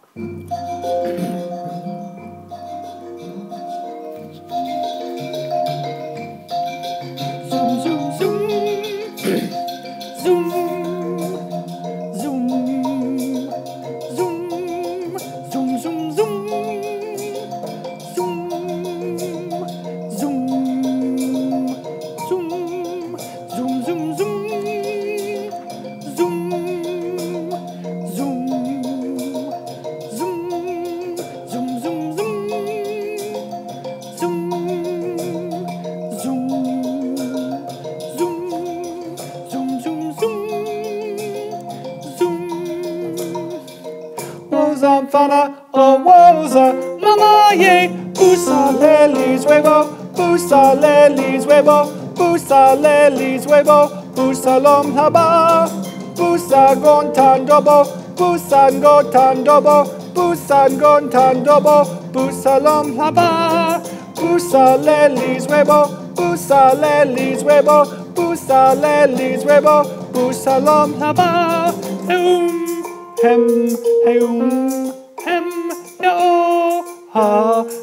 Fana o woza, mama ye, busa lelies huevo, busa lelies huevo, busa lelies huevo, busa lom haba, busa gontan dobo, busan gontan dobo, busan gontan dobo, busa lom haba, busa lelies huevo, busa lelies huevo, busa lelies huevo, busa lom haba, hem, hem, hem, no, ha.